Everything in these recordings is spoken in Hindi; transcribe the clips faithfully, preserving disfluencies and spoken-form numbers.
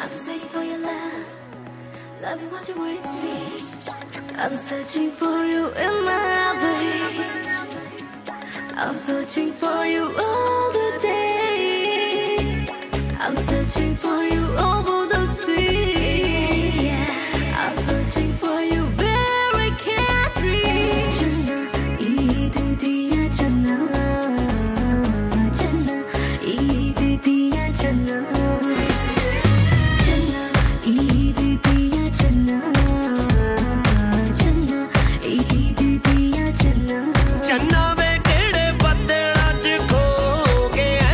I'm just waiting for your love. Love you what you want to see. I'm searching for you in my veins. I'm searching for you all the day. I'm searching for you over the sea. I'm searching for you where I can't reach. Janna, eid diya janna, janna, eid diya janna, janna, eid diya janna, janna, eid diya janna. Janna वे केड़े बदला च खो गया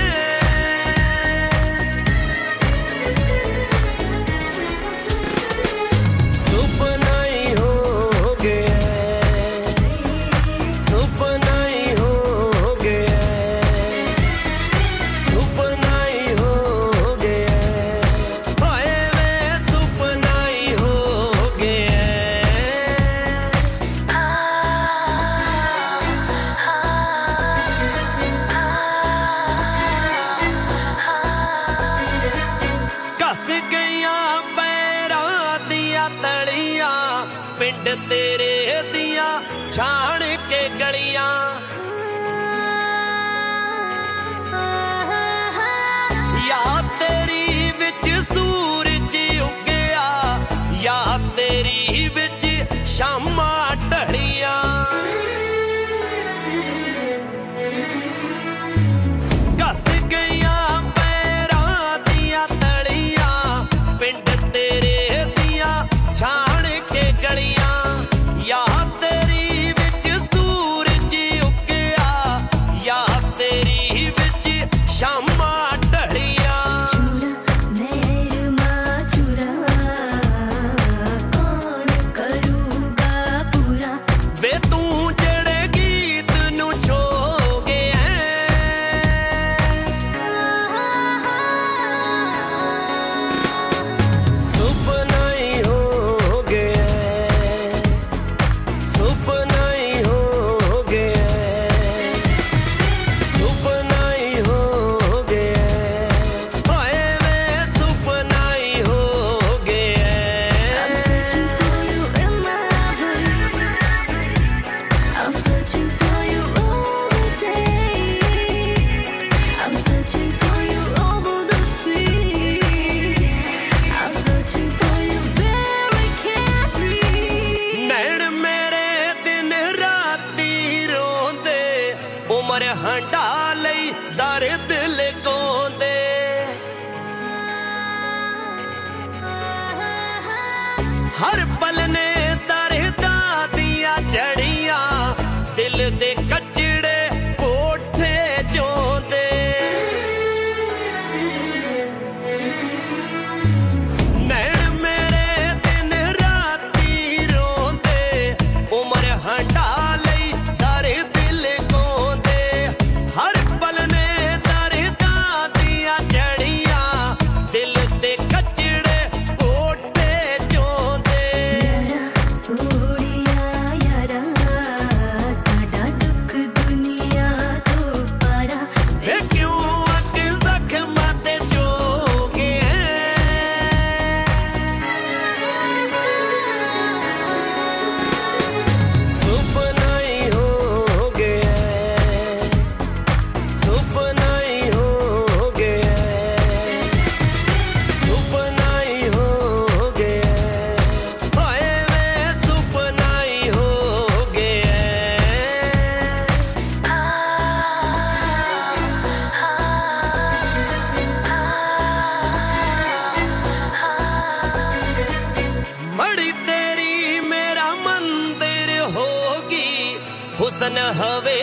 सुपना ही हो गया सुपना ही हो गया सुपना ही हो गया हाय वे सुपना ही हो गया कस गईया पैरां दियां तलियां पिंड तेरे दियां छाण के गलियां या तेरी विच सूरज उगया या तेरी विच शामां ढलियां कस गईया पैरां दियां तलियां पिंड तेरे दियां छाण के गलियां या तेरी विच सूरज उगया या तेरी विच शामां ढलियां मेहरमा चुरा कौन करूँगा पूरा वे तू जड़े गीत नू छो गया सुपना ही हो गया सुपना ही हो गया सुपना ही हो गया हाय वे सुपना ही हो गया I'm searching for you in my veins. I'm searching for you all the day. I'm searching for you over the sea. I'm searching for you where I can't reach. नैन मेरे दिन राती रोंदे उमर हंडा लई दर्द लकोंदे हर पल ने दर्दा दियां जड़ियां दिल दे कचड़े कोठे जोंदे नैन मेरे दिन राती रोंदे उमर हंडा लई दर्द लकोंदे हर पल ने दर्दा दियां जड़ियां दिल दे कचड़े कोठे जोंदे यारा सोड़िया यारा साडा दुख दुनिया तो पारा वे क्यों अक जख्मां ते जो गया सुपना ही हो गया सुपना ही हो गया सुपना ही हो गया हाय वे सुपना ही हो गया मड़ी तेरी मेरा मंदिर होगी हुस्न हवे